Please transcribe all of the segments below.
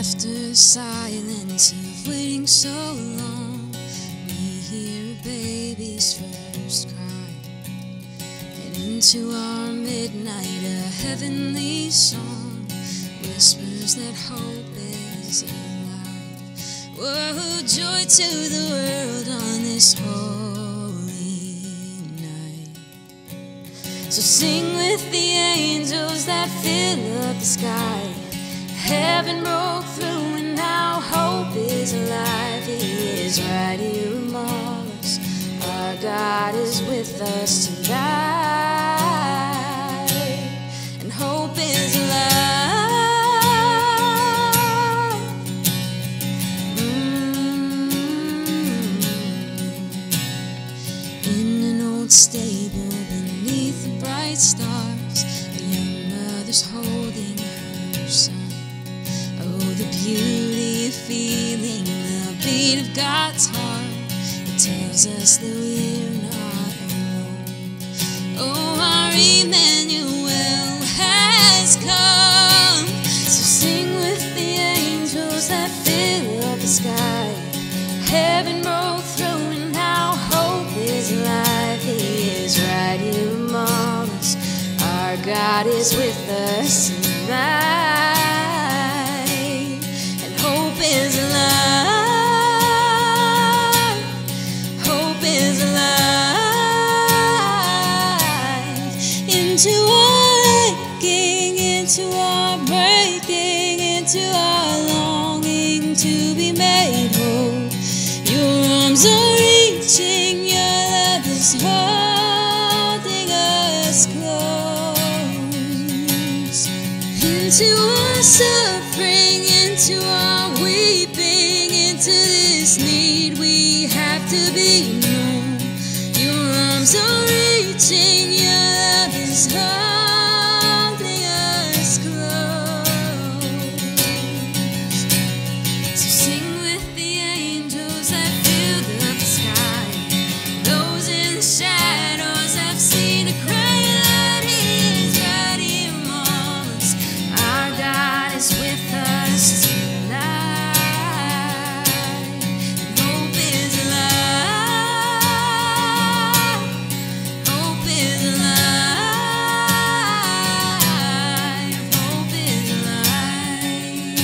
After silence of waiting so long, we hear a baby's first cry, and into our midnight a heavenly song whispers that hope is alive. Whoa, joy to the world on this holy night. So sing with the angels that fill up the sky. Heaven broke through and now hope is alive. He is right here among us. Our God is with us tonight, and hope is alive. In an old stable beneath the bright stars, a young mother's holding her son. The beauty of feeling the beat of God's heart, it tells us that we're not alone. Oh, our Emmanuel has come. So sing with the angels that fill up the sky. Heaven broke through and now hope is alive. He is right here among us. Our God is with us tonight. Hope is alive. Hope is alive. Into our aching, into our breaking, into our longing to be made whole. Your arms are reaching, your love is holding us close. Into our suffering, into our weeping, into this need we have to be known. Your arms are reaching, your love is holding us close. So sing with the angels that fill up the sky. Those in the shadows have seen a great light. He is right here among us. Our God is with us tonight, and hope is alive. Hope is alive. Hope is alive.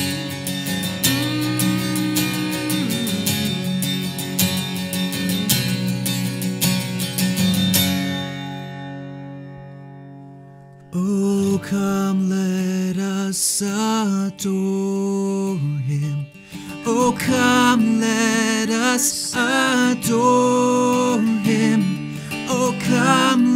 Oh, come, let us adore him. Oh, come, let us adore him. Oh, come,